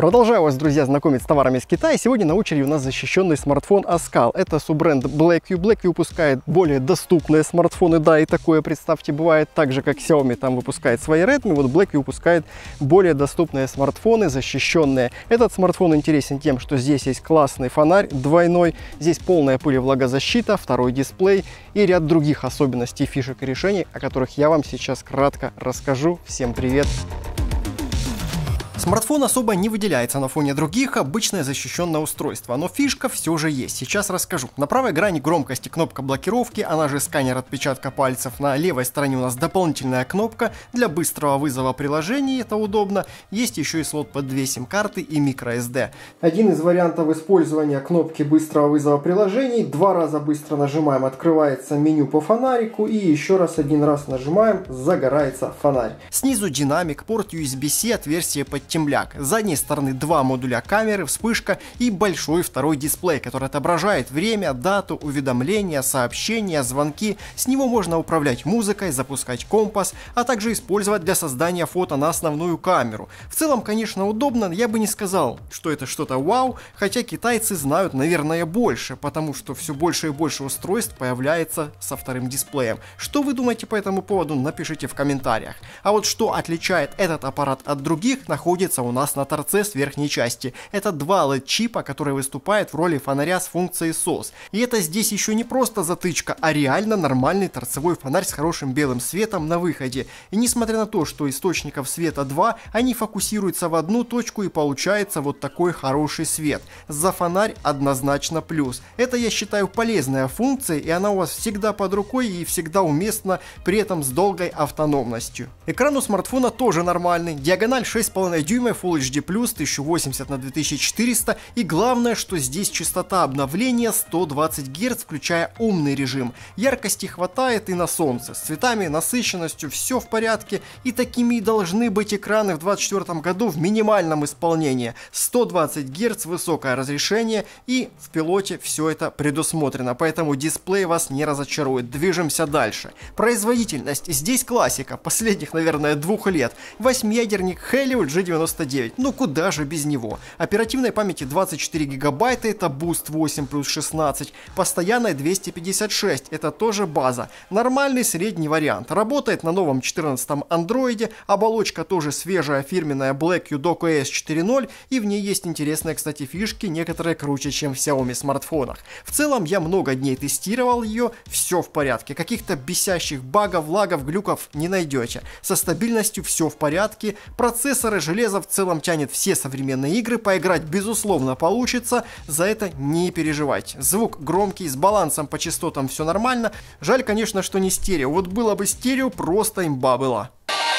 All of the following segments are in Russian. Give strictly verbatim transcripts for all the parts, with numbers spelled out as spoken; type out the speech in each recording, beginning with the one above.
Продолжаю вас, друзья, знакомить с товарами из Китая. Сегодня на очереди у нас защищенный смартфон Оскал. Это суббренд Blackview. Blackview выпускает более доступные смартфоны, да, и такое, представьте, бывает. Так же, как Xiaomi там выпускает свои Redmi, вот Blackview выпускает более доступные смартфоны, защищенные. Этот смартфон интересен тем, что здесь есть классный фонарь двойной, здесь полная пылевлагозащита, второй дисплей и ряд других особенностей, фишек и решений, о которых я вам сейчас кратко расскажу. Всем привет! Смартфон особо не выделяется на фоне других, обычное защищенное устройство, но фишка все же есть, сейчас расскажу. На правой грани громкости кнопка блокировки, она же сканер отпечатка пальцев, на левой стороне у нас дополнительная кнопка для быстрого вызова приложений, это удобно. Есть еще и слот под две сим-карты и microSD. Один из вариантов использования кнопки быстрого вызова приложений, два раза быстро нажимаем, открывается меню по фонарику, и еще раз один раз нажимаем, загорается фонарь. Снизу динамик, порт ю эс би-C, отверстие под темляк. С задней стороны два модуля камеры, вспышка и большой второй дисплей, который отображает время, дату, уведомления, сообщения, звонки. С него можно управлять музыкой, запускать компас, а также использовать для создания фото на основную камеру. В целом, конечно, удобно, я бы не сказал, что это что-то вау, хотя китайцы знают, наверное, больше, потому что все больше и больше устройств появляется со вторым дисплеем. Что вы думаете по этому поводу, напишите в комментариях. А вот что отличает этот аппарат от других, находится у нас на торце с верхней части. Это два эл и ди-чипа, которые выступают в роли фонаря с функцией сос. И это здесь еще не просто затычка, а реально нормальный торцевой фонарь с хорошим белым светом на выходе. И несмотря на то, что источников света два, они фокусируются в одну точку и получается вот такой хороший свет. За фонарь однозначно плюс. Это, я считаю, полезная функция, и она у вас всегда под рукой и всегда уместна, при этом с долгой автономностью. Экран у смартфона тоже нормальный, диагональ шесть и пять дюйма, Full эйч ди плюс, тысяча восемьдесят на две тысячи четыреста, и главное, что здесь частота обновления сто двадцать герц, включая умный режим. Яркости хватает и на солнце, с цветами, насыщенностью все в порядке, и такими и должны быть экраны в двадцать четвёртом году в минимальном исполнении. сто двадцать герц, высокое разрешение, и в пилоте все это предусмотрено, поэтому дисплей вас не разочарует. Движемся дальше. Производительность. Здесь классика последних, наверное, двух лет. Восьмиядерник Helio джи девяносто девять, ну куда же без него. Оперативной памяти двадцать четыре гигабайта, это Boost восемь плюс шестнадцать, постоянной двести пятьдесят шесть, это тоже база. Нормальный средний вариант, работает на новом четырнадцатом андроиде, оболочка тоже свежая, фирменная Blackview docOS четыре ноль, и в ней есть интересные, кстати, фишки, некоторые круче, чем в Xiaomi смартфонах. В целом я много дней тестировал ее, все в порядке, каких-то бесящих багов, лагов, глюков не найдете. Со стабильностью все в порядке, процессоры, железо в целом тянет все современные игры, поиграть безусловно получится, за это не переживайте. Звук громкий, с балансом по частотам все нормально, жаль, конечно, что не стерео, вот было бы стерео, просто имба была.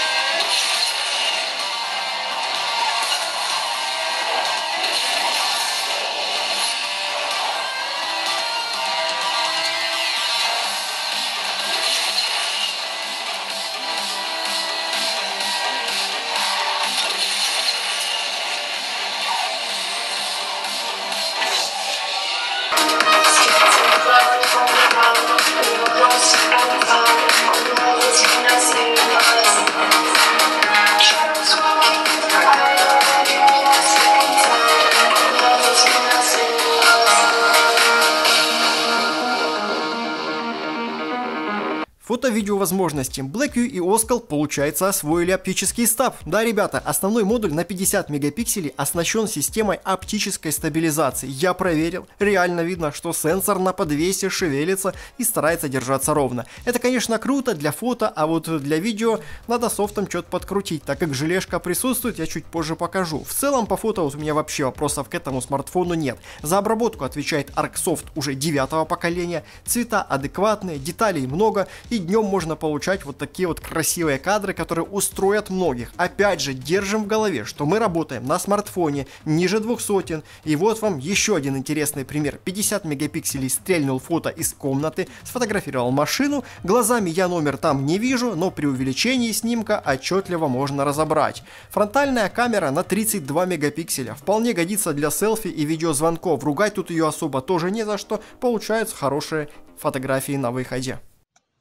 Фото-видео возможности. Blackview и Оскал, получается, освоили оптический стаб. Да, ребята, основной модуль на пятьдесят мегапикселей оснащен системой оптической стабилизации. Я проверил. Реально видно, что сенсор на подвесе шевелится и старается держаться ровно. Это, конечно, круто для фото, а вот для видео надо софтом что-то подкрутить, так как желешка присутствует, я чуть позже покажу. В целом, по фото вот у меня вообще вопросов к этому смартфону нет. За обработку отвечает Arcsoft уже девятого поколения, цвета адекватные, деталей много, и днем можно получать вот такие вот красивые кадры, которые устроят многих. Опять же, держим в голове, что мы работаем на смартфоне ниже двух сотен. И вот вам еще один интересный пример. пятьдесят мегапикселей стрельнул фото из комнаты, сфотографировал машину. Глазами я номер там не вижу, но при увеличении снимка отчетливо можно разобрать. Фронтальная камера на тридцать два мегапикселя. Вполне годится для селфи и видеозвонков. Ругать тут ее особо тоже не за что. Получаются хорошие фотографии на выходе.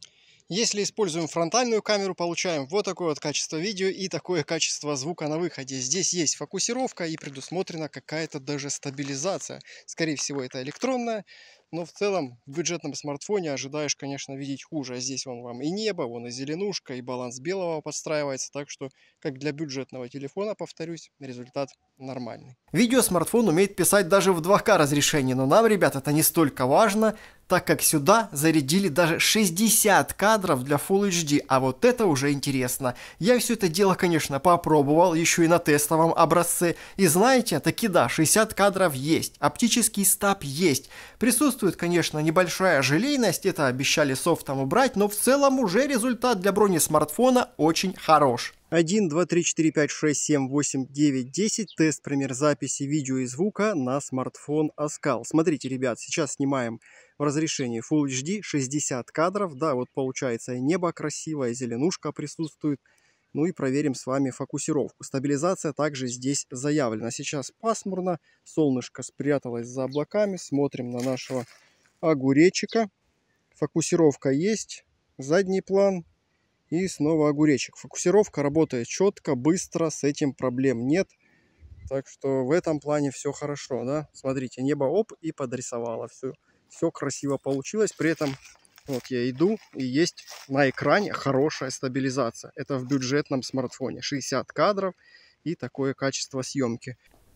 Если используем фронтальную камеру, получаем вот такое вот качество видео и такое качество звука на выходе. Здесь есть фокусировка и предусмотрена какая-то даже стабилизация. Скорее всего, это электронная, но в целом в бюджетном смартфоне ожидаешь, конечно, видеть хуже. А здесь вон вам и небо, вон и зеленушка, и баланс белого подстраивается. Так что, как для бюджетного телефона, повторюсь, результат нормальный. Видео смартфон умеет писать даже в два ка разрешении, но нам, ребят, это не столько важно, так как сюда зарядили даже шестьдесят кадров для Full эйч ди, а вот это уже интересно. Я все это дело, конечно, попробовал, еще и на тестовом образце, и знаете, таки да, шестьдесят кадров есть, оптический стаб есть. Присутствует, конечно, небольшая желейность, это обещали софтом убрать, но в целом уже результат для бронесмартфона очень хорош. один, два, три, четыре, пять, шесть, семь, восемь, девять, десять. Тест, пример записи видео и звука на смартфон Оскал. Смотрите, ребят, сейчас снимаем в разрешении Full эйч ди шестьдесят кадров. Да, вот получается и небо красивое, и зеленушка присутствует. Ну и проверим с вами фокусировку. Стабилизация также здесь заявлена. Сейчас пасмурно, солнышко спряталось за облаками. Смотрим на нашего огуречика. Фокусировка есть, задний план. И снова огуречек. Фокусировка работает четко, быстро, с этим проблем нет. Так что в этом плане все хорошо, да. Смотрите, небо оп и подрисовало. Все, все красиво получилось. При этом вот я иду и есть на экране хорошая стабилизация. Это в бюджетном смартфоне. шестьдесят кадров и такое качество съемки.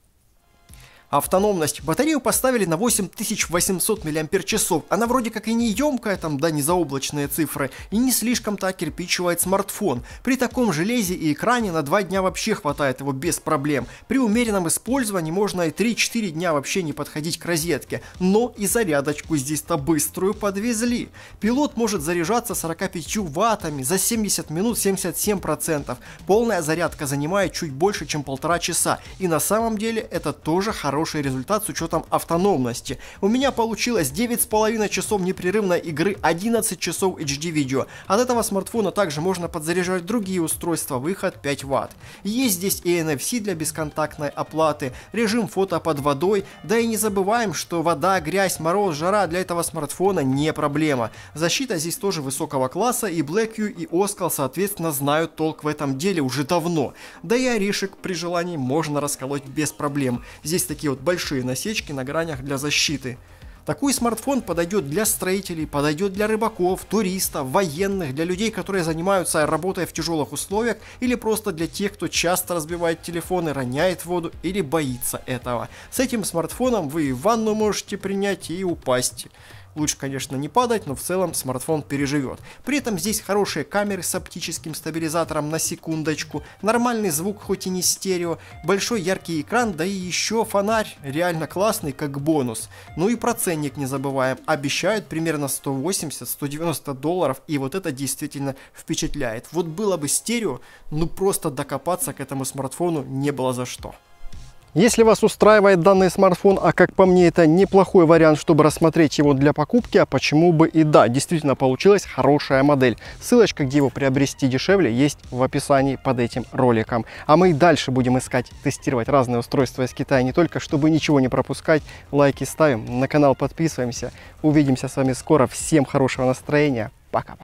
Автономность. Батарею поставили на восемь тысяч восемьсот миллиампер-часов. Она вроде как и не емкая, там, да, не заоблачные цифры, и не слишком-то кирпичивает смартфон. При таком железе и экране на два дня вообще хватает его без проблем. При умеренном использовании можно и три-четыре дня вообще не подходить к розетке. Но и зарядочку здесь-то быструю подвезли. Пилот может заряжаться сорок пять ваттами за семьдесят минут, семьдесят семь процентов. Полная зарядка занимает чуть больше, чем полтора часа. И на самом деле это тоже хороший Хороший результат с учетом автономности. У меня получилось девять с половиной часов непрерывной игры, одиннадцать часов эйч ди видео. От этого смартфона также можно подзаряжать другие устройства, выход пять ватт. Есть здесь и эн эф си для бесконтактной оплаты, режим фото под водой, да и не забываем, что вода, грязь, мороз, жара для этого смартфона не проблема. Защита здесь тоже высокого класса, и BlackView и Оскал соответственно знают толк в этом деле уже давно. Да и орешек при желании можно расколоть без проблем. Здесь такие вот большие насечки на гранях для защиты. Такой смартфон подойдет для строителей, подойдет для рыбаков, туристов, военных, для людей, которые занимаются работой в тяжелых условиях, или просто для тех, кто часто разбивает телефоны, роняет воду или боится этого. С этим смартфоном вы и ванну можете принять и упасть. Лучше, конечно, не падать, но в целом смартфон переживет. При этом здесь хорошие камеры с оптическим стабилизатором на секундочку, нормальный звук, хоть и не стерео, большой яркий экран, да и еще фонарь, реально классный, как бонус. Ну и про ценник не забываем, обещают примерно сто восемьдесят — сто девяносто долларов, и вот это действительно впечатляет. Вот было бы стерео, ну просто докопаться к этому смартфону не было за что. Если вас устраивает данный смартфон, а как по мне это неплохой вариант, чтобы рассмотреть его для покупки, а почему бы и да, действительно получилась хорошая модель. Ссылочка, где его приобрести дешевле, есть в описании под этим роликом. А мы и дальше будем искать, тестировать разные устройства из Китая, не только чтобы ничего не пропускать. Лайки ставим, на канал подписываемся. Увидимся с вами скоро. Всем хорошего настроения. Пока.